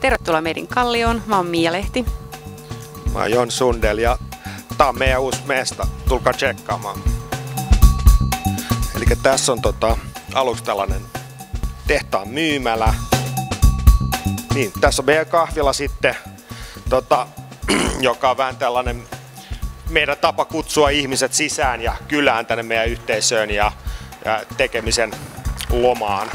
Tervetuloa meidän Kallioon. Mä oon Mia Lehti. Mä oon Jon Sundell ja tää on meidän uusi mesta. Tulkaa tsekkaamaan. Elikkä tässä on aluksi tällainen tehtaan myymälä. Niin, tässä on meidän kahvila sitten, joka on vähän tällainen meidän tapa kutsua ihmiset sisään ja kylään tänne meidän yhteisöön ja tekemisen lomaan.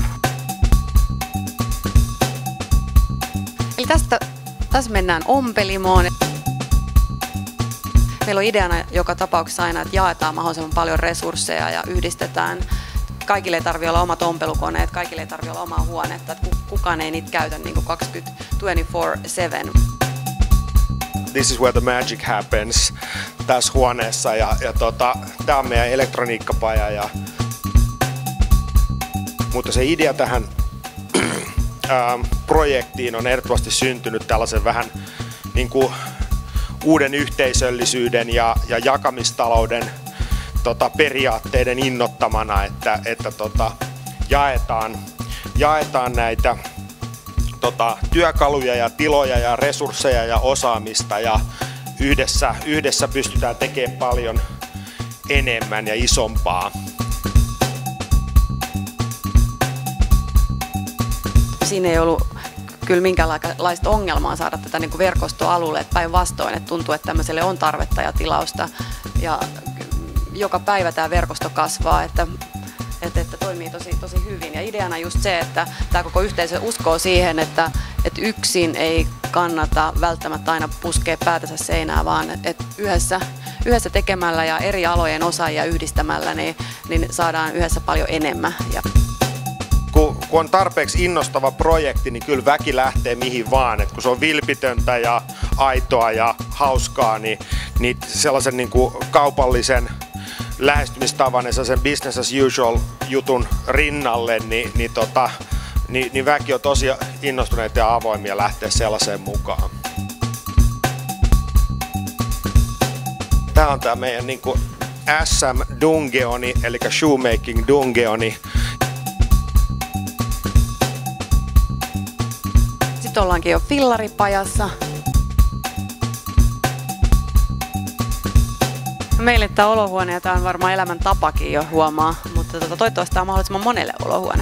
Eli tässä mennään ompelimoon. Meillä on ideana joka tapauksessa aina, että jaetaan mahdollisimman paljon resursseja ja yhdistetään. Kaikille ei tarvitse olla omat ompelukoneet, kaikille ei tarvitse olla omaa huonetta, että kukaan ei niitä käytä niin 24/7. This is where the magic happens tässä huoneessa ja tää on meidän elektroniikkapaja. Mutta se idea tähän projektiin on ehdottomasti syntynyt tällaisen vähän niin kuin uuden yhteisöllisyyden ja jakamistalouden periaatteiden innottamana, että jaetaan näitä työkaluja ja tiloja ja resursseja ja osaamista ja yhdessä pystytään tekemään paljon enemmän ja isompaa. Siinä ei ollut kyllä minkäänlaista ongelmaa saada tätä niin kuin verkostoa alulle, että päinvastoin, että tuntuu, että tämmöiselle on tarvetta ja tilausta ja joka päivä tämä verkosto kasvaa, että toimii tosi hyvin. Ja ideana just se, että tämä koko yhteisö uskoo siihen, että yksin ei kannata välttämättä aina puskea päätänsä seinään, vaan että yhdessä tekemällä ja eri alojen osaajia yhdistämällä niin saadaan yhdessä paljon enemmän. Kun on tarpeeksi innostava projekti, niin kyllä väki lähtee mihin vaan. Et kun se on vilpitöntä ja aitoa ja hauskaa, niin sellaisen niin kuin kaupallisen lähestymistavan ja sellaisen business as usual jutun rinnalle, niin väki on tosi innostuneita ja avoimia lähteä sellaiseen mukaan. Tämä on tämä meidän niin kuin SM Dungeoni, eli Shoemaking Dungeoni. Sitten ollaankin jo fillaripajassa. Meille tämä olohuone ja tämä on varmaan elämäntapakin jo huomaa, mutta toivottavasti tämä on mahdollisimman monelle olohuone.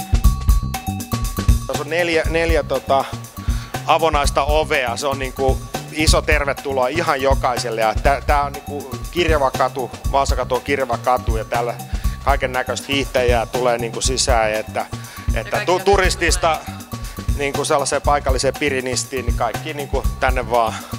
Tässä on neljä avonaista ovea, se on niin kuin iso tervetuloa ihan jokaiselle. Tämä on niin kuin kirjava katu, Vaasakatu on kirjava katu ja täällä kaiken näköistä hiihtäjää tulee niin kuin sisään, että turistista niin kuin sellaiseen paikalliseen pirinistiin, niin kaikki niin kuin tänne vaan.